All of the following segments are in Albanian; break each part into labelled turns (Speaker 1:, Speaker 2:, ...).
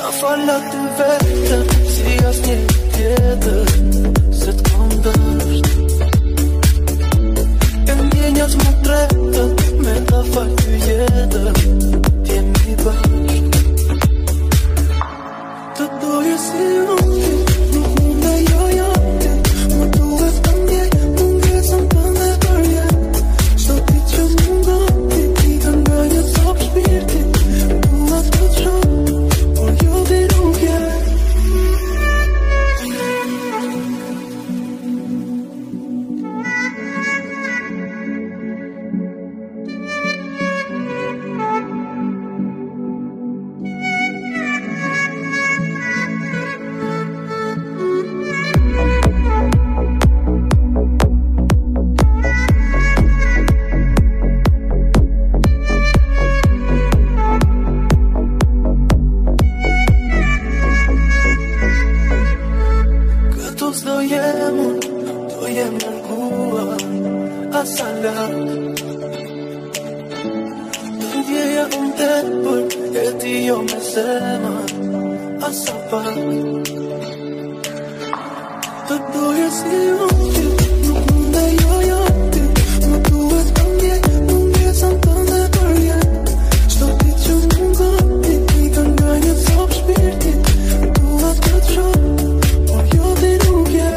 Speaker 1: Na falat të vetëm, si asnjë tjetër, se t'kam dashur. E ndjenjat më drejtë, me ta fal ty jetën, t'jemi bashkë. Të doje si unë, nuk mund e joja ti, më duhet të ndjej, mungesën tënde për jetë. Çdo ditë që mungon ti, nga një copë shpirti, dua të të shoh, por jo ti nuk je. Do jem nërguar asa lart. Të ndjeja unë tepër, e ti jo me zemër asa pak. Të doje si unë ti, nuk mund e joja ti, më duhet të ndjej, mungesën tënde për jetë. Çdo ditë që mungon ti, nga një copë shpirti, dua të të shoh, por jo ti nuk je.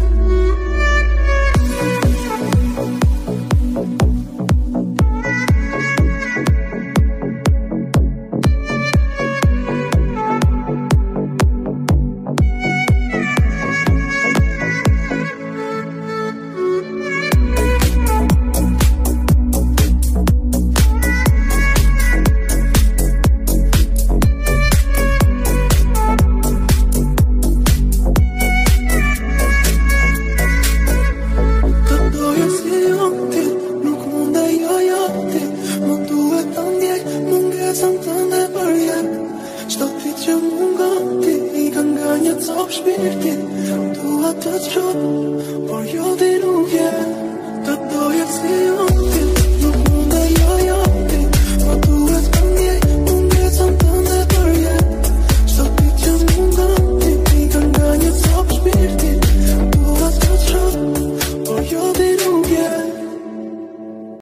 Speaker 1: Çdo ditë që mungon ti, nga një copë shpirti, dua të të shoh, por jo ti